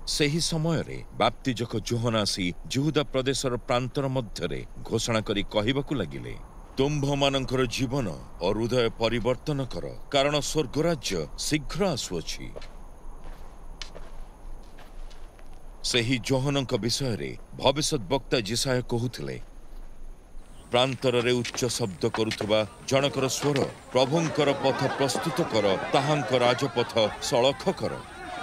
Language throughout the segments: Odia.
ସେହି ସମୟରେ ବାପ୍ତିଜକ ଯୋହନ ଆସି ଯିହୁଦା ପ୍ରଦେଶର ପ୍ରାନ୍ତର ମଧ୍ୟରେ ଘୋଷଣା କରି କହିବାକୁ ଲାଗିଲେ, ତୁମ୍ଭମାନଙ୍କର ଜୀବନ ଓ ହୃଦୟ ପରିବର୍ତ୍ତନ କର, କାରଣ ସ୍ୱର୍ଗରାଜ୍ୟ ଶୀଘ୍ର ଆସୁଅଛି। ସେହି ଯୋହନଙ୍କ ବିଷୟରେ ଭବିଷ୍ୟତ ବକ୍ତା ଯିଶାୟ କହୁଥିଲେ, ପ୍ରାନ୍ତରରେ ଉଚ୍ଚ ଶବ୍ଦ କରୁଥିବା ଜଣକର ସ୍ୱର, ପ୍ରଭୁଙ୍କର ପଥ ପ୍ରସ୍ତୁତ କର, ତାହାଙ୍କ ରାଜପଥ ସଳଖ କର।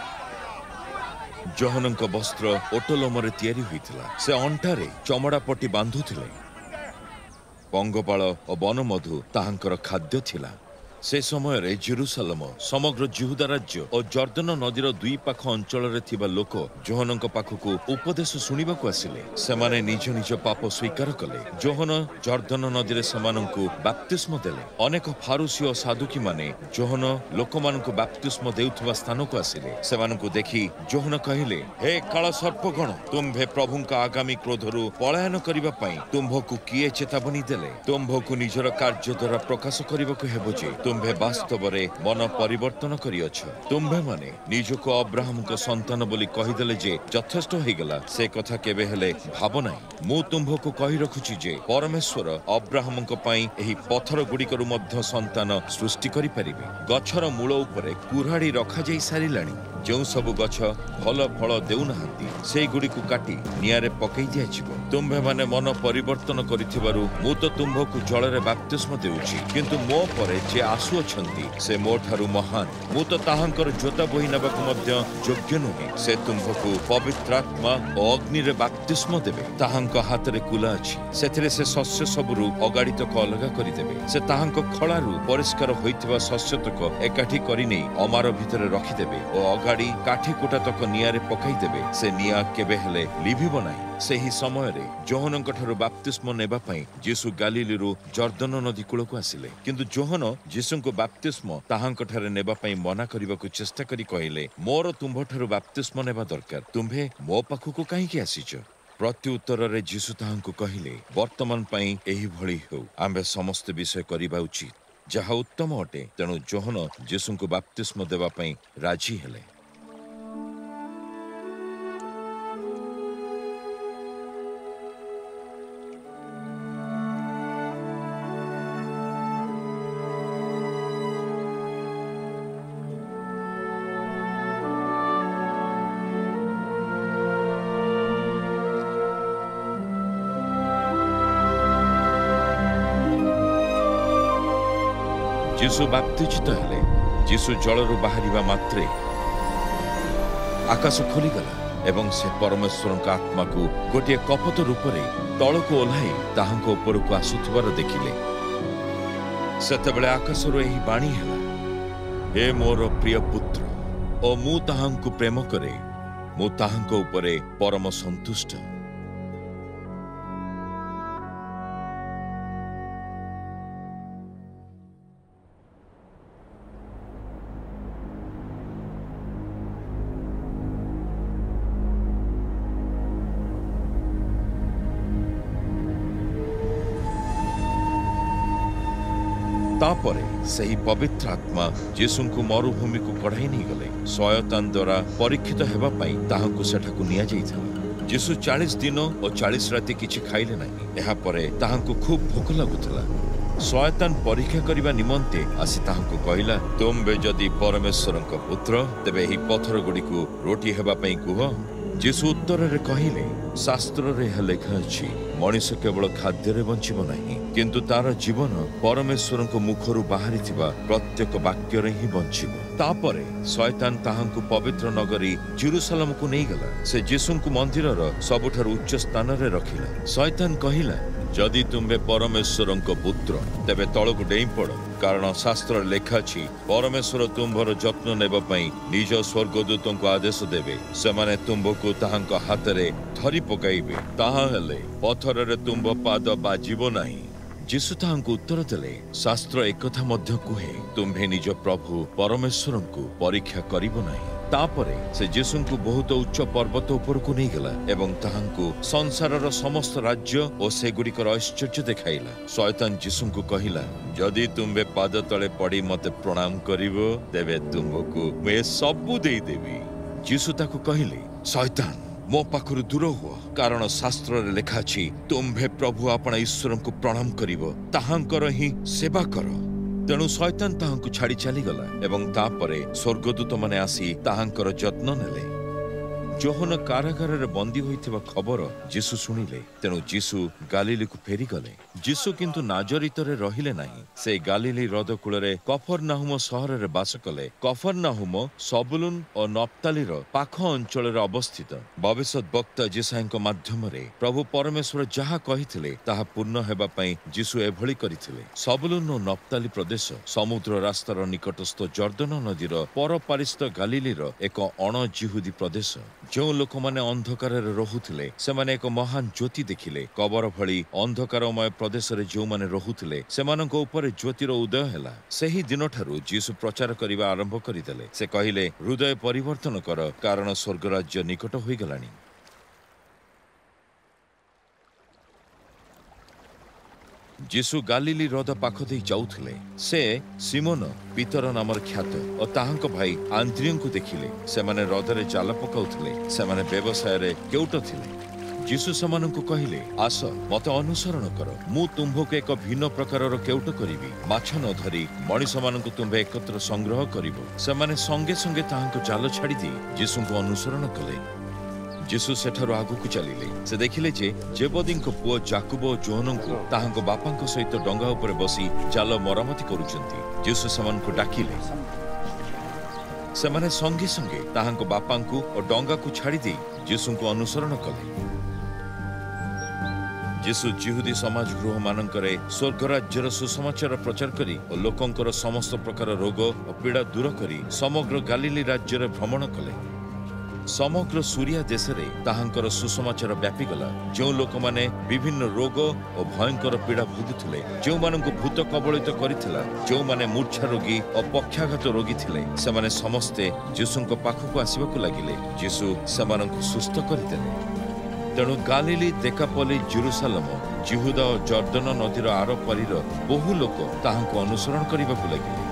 ଯୋହନଙ୍କ ବସ୍ତ୍ର ଓଟଲୋମରେ ତିଆରି ହୋଇଥିଲା। ସେ ଅଣ୍ଟାରେ ଚମଡ଼ା ପଟି ବାନ୍ଧୁଥିଲେ। ପଙ୍ଗପାଳ ଓ ବନମଧୁ ତାହାଙ୍କର ଖାଦ୍ୟ ଥିଲା। ସେ ସମୟରେ ଜେରୁସାଲେମ, ସମଗ୍ର ଯିହୁଦା ରାଜ୍ୟ ଓ ଜର୍ଦ୍ଦନ ନଦୀର ଦୁଇ ପାଖ ଅଞ୍ଚଳରେ ଥିବା ଲୋକ ଯୋହନଙ୍କ ପାଖକୁ ଉପଦେଶ ଶୁଣିବାକୁ ଆସିଲେ। ସେମାନେ ନିଜ ନିଜ ପାପ ସ୍ୱୀକାର କଲେ। ଯୋହନ ଜର୍ଦ୍ଦନ ନଦୀରେ ସେମାନଙ୍କୁ ବାପ୍ତିସ୍ମ ଦେଲେ। ଅନେକ ଫାରୁସୀ ଓ ସାଦୁକୀମାନେ ଯୋହନ ଲୋକମାନଙ୍କୁ ବାପ୍ତିସ୍ମ ଦେଉଥିବା ସ୍ଥାନକୁ ଆସିଲେ। ସେମାନଙ୍କୁ ଦେଖି ଯୋହନ କହିଲେ, ହେ କାଳ ସର୍ପଗଣ, ତୁମ୍ଭେ ପ୍ରଭୁଙ୍କ ଆଗାମୀ କ୍ରୋଧରୁ ପଳାୟନ କରିବା ପାଇଁ ତୁମ୍ଭକୁ କିଏ ଚେତାବନୀ ଦେଲେ? ତୁମ୍ଭକୁ ନିଜର କାର୍ଯ୍ୟ ଦ୍ୱାରା ପ୍ରକାଶ କରିବାକୁ ହେବ ଯେ ତୁମ୍ଭେ ବାସ୍ତବରେ ମନ ପରିବର୍ତ୍ତନ କରିଅଛ। ତୁମ୍ଭେମାନେ ନିଜକୁ ଅବ୍ରାହମଙ୍କ ସନ୍ତାନ ବୋଲି କହିଦେଲେ ଯେ ଯଥେଷ୍ଟ ହୋଇଗଲା, ସେ କଥା କେବେ ହେଲେ ଭାବ ନାହିଁ। ମୁଁ ତୁମ୍ଭକୁ କହି ରଖୁଛି ଯେ ପରମେଶ୍ୱର ଅବ୍ରାହମଙ୍କ ପାଇଁ ଏହି ପଥର ଗୁଡ଼ିକରୁ ମଧ୍ୟ ସନ୍ତାନ ସୃଷ୍ଟି କରିପାରିବେ। ଗଛର ମୂଳ ଉପରେ କୁରାଢ଼ୀ ରଖାଯାଇ ସାରିଲାଣି। ଯେଉଁ ସବୁ ଗଛ ଭଲ ଫଳ ଦେଉନାହାନ୍ତି ସେଇଗୁଡ଼ିକୁ କାଟି ନିଆଁରେ ପକାଇ ଦିଆଯିବ। ତୁମ୍ଭେମାନେ ମନ ପରିବର୍ତ୍ତନ କରିଥିବାରୁ ମୁଁ ତ ତୁମ୍ଭକୁ ଜଳରେ ବାପ୍ତିସ୍ମ ଦେଉଛି, କିନ୍ତୁ ମୋ ପରେ ଯେ ଆସୁଅଛନ୍ତି ସେ ମୋ ଠାରୁ ମହାନ। ମୁଁ ତ ତାହାଙ୍କର ଜୋତା ବୋହି ନେବାକୁ ମଧ୍ୟ ଯୋଗ୍ୟ ନୁହେଁ। ସେ ତୁମ୍ଭକୁ ପବିତ୍ରାତ୍ମା ଓ ଅଗ୍ନିରେ ବାପ୍ତିସ୍ମ ଦେବେ। ତାହାଙ୍କ ହାତରେ କୁଲା ଅଛି, ସେଥିରେ ସେ ଶସ୍ୟ ସବୁରୁ ଅଗାଡ଼ିତକ ଅଲଗା କରିଦେବେ। ସେ ତାହାଙ୍କ ଖଳାରୁ ପରିଷ୍କାର ହୋଇଥିବା ଶସ୍ୟତକ ଏକାଠି କରି ନେଇ ଅମାର ଭିତରେ ରଖିଦେବେ ଓ ଅଗାଡ଼ି କାଠି କୁଟାତକ ନିଆଁରେ ପକାଇଦେବେ। ସେ ନିଆଁ କେବେ ହେଲେ ଲିଭିବ ନାହିଁ। ସେହି ସମୟରେ ଯୋହନଙ୍କ ଠାରୁ ବାପ୍ତିସ୍ମ ନେବା ପାଇଁ ଯୀଶୁ ଗାଲିଲରୁ ଜର୍ଦ୍ଦନ ନଦୀ କୂଳକୁ ଆସିଲେ। କିନ୍ତୁ ଯୋହନ ଯୀଶୁଙ୍କୁ ବାପ୍ତିସ୍ମ ତାହାଙ୍କଠାରେ ନେବା ପାଇଁ ମନା କରିବାକୁ ଚେଷ୍ଟା କରି କହିଲେ, ମୋର ତୁମ୍ଭଠାରୁ ବାପ୍ତିସ୍ମ ନେବା ଦରକାର, ତୁମ୍ଭେ ମୋ ପାଖକୁ କାହିଁକି ଆସିଛ? ପ୍ରତି ଉତ୍ତରରେ ଯୀଶୁ ତାହାଙ୍କୁ କହିଲେ, ବର୍ତ୍ତମାନ ପାଇଁ ଏହିଭଳି ହେଉ। ଆମ୍ଭେ ସମସ୍ତ ବିଷୟ କରିବା ଉଚିତ, ଯାହା ଉତ୍ତମ ଅଟେ। ତେଣୁ ଯୋହନ ଯୀଶୁଙ୍କୁ ବାପ୍ତିସ୍ମ ଦେବା ପାଇଁ ରାଜି ହେଲେ। ଯୀଶୁ ବାପ୍ତିଜିତ ହେଲେ। ଯୀଶୁ ଜଳରୁ ବାହାରିବା ମାତ୍ରେ ଆକାଶ ଖୋଲିଗଲା ଏବଂ ସେ ପରମେଶ୍ୱରଙ୍କ ଆତ୍ମାକୁ ଗୋଟିଏ କପୋତ ରୂପରେ ତଳକୁ ଓହ୍ଲାଇ ତାହାଙ୍କ ଉପରକୁ ଆସୁଥିବାର ଦେଖିଲେ। ସେତେବେଳେ ଆକାଶରୁ ଏହି ବାଣୀ ହେଲା, ହେ ମୋର ପ୍ରିୟ ପୁତ୍ର, ଓ ମୁଁ ତାହାଙ୍କୁ ପ୍ରେମ କରେ, ମୁଁ ତାହାଙ୍କ ଉପରେ ପରମ ସନ୍ତୁଷ୍ଟ। ତାପରେ ସେହି ପବିତ୍ର ଆତ୍ମା ଯୀଶୁଙ୍କୁ ମରୁଭୂମିକୁ କଢ଼ାଇ ନେଇଗଲେ। ଶୟତାନ ଦ୍ୱାରା ପରୀକ୍ଷିତ ହେବା ପାଇଁ ତାହାଙ୍କୁ ସେଠାକୁ ନିଆଯାଇଥିଲା। ଯୀଶୁ 40 ଦିନ ଓ 40 ରାତି କିଛି ଖାଇଲେ ନାହିଁ। ଏହାପରେ ତାହାଙ୍କୁ ଖୁବ୍ ଭୋକ ଲାଗୁଥିଲା। ଶୟତାନ ପରୀକ୍ଷା କରିବା ନିମନ୍ତେ ଆସି ତାହାଙ୍କୁ କହିଲା, ତୁମ୍ଭେ ଯଦି ପରମେଶ୍ୱରଙ୍କ ପୁତ୍ର, ତେବେ ଏହି ପଥର ଗୁଡ଼ିକୁ ରୋଟି ହେବା ପାଇଁ କୁହ। ଯୀଶୁ ଉତ୍ତରରେ କହିଲେ, ଶାସ୍ତ୍ରରେ ଏହା ଲେଖା ଅଛି, ମଣିଷ କେବଳ ଖାଦ୍ୟରେ ବଞ୍ଚିବ ନାହିଁ, କିନ୍ତୁ ତାର ଜୀବନ ପରମେଶ୍ୱରଙ୍କ ମୁଖରୁ ବାହାରିଥିବା ପ୍ରତ୍ୟେକ ବାକ୍ୟରେ ହିଁ ବଞ୍ଚିବ। ତାପରେ ଶୟତାନ ତାହାଙ୍କୁ ପବିତ୍ର ନଗରୀ ଜେରୁସାଲେମକୁ ନେଇଗଲା। ସେ ଯୀଶୁଙ୍କୁ ମନ୍ଦିରର ସବୁଠାରୁ ଉଚ୍ଚ ସ୍ଥାନରେ ରଖିଲା। ଶୟତାନ କହିଲା, ଯଦି ତୁମ୍ଭେ ପରମେଶ୍ୱରଙ୍କ ପୁତ୍ର, ତେବେ ତଳକୁ ଡେଇଁପଡ଼, କାରଣ ଶାସ୍ତ୍ରରେ ଲେଖା ଅଛି, ପରମେଶ୍ୱର ତୁମ୍ଭର ଯତ୍ନ ନେବା ପାଇଁ ନିଜ ସ୍ୱର୍ଗଦୂତଙ୍କୁ ଆଦେଶ ଦେବେ। ସେମାନେ ତୁମ୍ଭକୁ ତାହାଙ୍କ ହାତରେ ଧରି ପକାଇବେ, ତାହା ହେଲେ ପଥରରେ ତୁମ୍ଭ ପାଦ ବାଜିବ ନାହିଁ। ଯୀଶୁ ତାହାଙ୍କୁ ଉତ୍ତର ଦେଲେ, ଶାସ୍ତ୍ର ଏକଥା ମଧ୍ୟ କୁହେ, ତୁମ୍ଭେ ନିଜ ପ୍ରଭୁ ପରମେଶ୍ୱରଙ୍କୁ ପରୀକ୍ଷା କରିବ ନାହିଁ। ତାପରେ ସେ ଯୀଶୁଙ୍କୁ ବହୁତ ଉଚ୍ଚ ପର୍ବତ ଉପରକୁ ନେଇଗଲା ଏବଂ ତାହାଙ୍କୁ ସଂସାରର ସମସ୍ତ ରାଜ୍ୟ ଓ ସେଗୁଡ଼ିକର ଐଶ୍ୱର୍ଯ୍ୟ ଦେଖାଇଲା। ଶୟତାନ ଯୀଶୁଙ୍କୁ କହିଲା, ଯଦି ତୁମ୍ଭେ ପାଦ ତଳେ ପଡ଼ି ମୋତେ ପ୍ରଣାମ କରିବ, ତେବେ ତୁମ୍ଭକୁ ମୁଁ ଏ ସବୁ ଦେଇଦେବି। ଯୀଶୁ ତାକୁ କହିଲେ, ଶୈତାନ ମୋ ପାଖରୁ ଦୂର ହୁଅ, କାରଣ ଶାସ୍ତ୍ରରେ ଲେଖା ଅଛି, ତୁମ୍ଭେ ପ୍ରଭୁ ଆପଣ ଈଶ୍ୱରଙ୍କୁ ପ୍ରଣାମ କରିବ, ତାହାଙ୍କର ହିଁ ସେବା କର। ତେଣୁ ଶୈତାନ ତାହାଙ୍କୁ ଛାଡ଼ି ଚାଲିଗଲା ଏବଂ ତାପରେ ସ୍ୱର୍ଗଦୂତମାନେ ଆସି ତାହାଙ୍କର ଯତ୍ନ ନେଲେ। ଯୋହନ କାରାଗାରରେ ବନ୍ଦୀ ହୋଇଥିବା ଖବର ଯୀଶୁ ଶୁଣିଲେ, ତେଣୁ ଯୀଶୁ ଗାଲିଲିକୁ ଫେରିଗଲେ। ଯୀଶୁ କିନ୍ତୁ ନାଜରିତରେ ରହିଲେ ନାହିଁ। ସେ ଗାଲିଲି ହ୍ରଦ କୂଳରେ କଫରନାହୁମ ସହରରେ ବାସ କଲେ। କଫରନାହୁମ ସବୁଲୁନ ଓ ନପ୍ତାଲିର ପାଖ ଅଞ୍ଚଳରେ ଅବସ୍ଥିତ। ଭବିଷ୍ୟତ ବକ୍ତା ଯେଶାୟାଙ୍କ ମାଧ୍ୟମରେ ପ୍ରଭୁ ପରମେଶ୍ୱର ଯାହା କହିଥିଲେ ତାହା ପୂର୍ଣ୍ଣ ହେବା ପାଇଁ ଯୀଶୁ ଏଭଳି କରିଥିଲେ। ସବୁଲୁନ ଓ ନପ୍ତାଲି ପ୍ରଦେଶ ସମୁଦ୍ର ରାସ୍ତାର ନିକଟସ୍ଥ ଜର୍ଦ୍ଦନ ନଦୀର ପରପାରିସ୍ଥ ଗାଲିଲିର ଏକ ଅଣଜିହୁଦୀ ପ୍ରଦେଶ। ଯେଉଁ ଲୋକମାନେ ଅନ୍ଧକାରରେ ରହୁଥିଲେ ସେମାନେ ଏକ ମହାନ ଜ୍ୟୋତି ଦେଖିଲେ। କବର ଭଳି ଅନ୍ଧକାରମୟ ପ୍ରଦେଶରେ ଯେଉଁମାନେ ରହୁଥିଲେ ସେମାନଙ୍କ ଉପରେ ଜ୍ୟୋତିର ଉଦୟ ହେଲା। ସେହି ଦିନଠାରୁ ଯୀଶୁ ପ୍ରଚାର କରିବା ଆରମ୍ଭ କରିଦେଲେ। ସେ କହିଲେ, ହୃଦୟ ପରିବର୍ତ୍ତନ କର, କାରଣ ସ୍ୱର୍ଗରାଜ୍ୟ ନିକଟ ହୋଇଗଲାଣି। ଯୀଶୁ ଗାଲିଲି ହ୍ରଦ ପାଖ ଦେଇ ଯାଉଥିଲେ। ସେ ସିମୋନ ପିତର ନାମର ଖ୍ୟାତ ଓ ତାହାଙ୍କ ଭାଇ ଆନ୍ଦ୍ରିୟଙ୍କୁ ଦେଖିଲେ। ସେମାନେ ହ୍ରଦରେ ଜାଲ ପକାଉଥିଲେ। ସେମାନେ ବ୍ୟବସାୟରେ କେଉଟ ଥିଲେ। ଯୀଶୁ ସେମାନଙ୍କୁ କହିଲେ, ଆସ ମତେ ଅନୁସରଣ କର, ମୁଁ ତୁମ୍ଭକୁ ଏକ ଭିନ୍ନ ପ୍ରକାରର କେଉଟ କରିବି। ମାଛ ନ ଧରି ମଣିଷମାନଙ୍କୁ ତୁମ୍ଭେ ଏକତ୍ର ସଂଗ୍ରହ କରିବ। ସେମାନେ ସଙ୍ଗେ ସଙ୍ଗେ ତାହାଙ୍କ ଜାଲ ଛାଡ଼ିଦେଇ ଯୀଶୁଙ୍କୁ ଅନୁସରଣ କଲେ। ଯୀଶୁ ସେଠାରୁ ଆଗକୁ ଚାଲିଲେ। ସେ ଦେଖିଲେ ଯେ ଜେବଦୀଙ୍କ ପୁଅ ଯାକୁବ ଓ ଯୋହନଙ୍କୁ ତାହାଙ୍କ ବାପାଙ୍କ ସହିତ ଡଙ୍ଗା ଉପରେ ବସି ଜାଲ ମରାମତି କରୁଛନ୍ତି। ଯୀଶୁ ସେମାନଙ୍କୁ ଡାକିଲେ। ସେମାନେ ସଙ୍ଗେ ସଙ୍ଗେ ତାହାଙ୍କ ବାପାଙ୍କୁ ଓ ଡଙ୍ଗାକୁ ଛାଡ଼ିଦେଇ ଯୀଶୁଙ୍କୁ ଅନୁସରଣ କଲେ। ଯୀଶୁ ଜିହୁଦୀ ସମାଜ ଗୃହମାନଙ୍କରେ ସ୍ୱର୍ଗରାଜ୍ୟର ସୁସମାଚାର ପ୍ରଚାର କରି ଓ ଲୋକଙ୍କର ସମସ୍ତ ପ୍ରକାର ରୋଗ ଓ ପୀଡ଼ା ଦୂର କରି ସମଗ୍ର ଗାଲିଲି ରାଜ୍ୟରେ ଭ୍ରମଣ କଲେ। ସମଗ୍ର ସୁରିଆ ଦେଶରେ ତାହାଙ୍କର ସୁସମାଚାର ବ୍ୟାପିଗଲା। ଯେଉଁ ଲୋକମାନେ ବିଭିନ୍ନ ରୋଗ ଓ ଭୟଙ୍କର ପୀଡ଼ା ଭୋଗୁଥିଲେ, ଯେଉଁମାନଙ୍କୁ ଭୂତ କବଳିତ କରିଥିଲା, ଯେଉଁମାନେ ମୂର୍ଚ୍ଛା ରୋଗୀ ଓ ପକ୍ଷାଘାତ ରୋଗୀ ଥିଲେ, ସେମାନେ ସମସ୍ତେ ଯୀଶୁଙ୍କ ପାଖକୁ ଆସିବାକୁ ଲାଗିଲେ। ଯୀଶୁ ସେମାନଙ୍କୁ ସୁସ୍ଥ କରିଦେଲେ। ତେଣୁ ଗାଲିଲି, ଦେକାପଲି, ଜେରୁସାଲେମ, ଜିହୁଦା ଓ ଜର୍ଦ୍ଦନ ନଦୀର ଆର ପାରିର ବହୁ ଲୋକ ତାହାଙ୍କୁ ଅନୁସରଣ କରିବାକୁ ଲାଗିଲେ।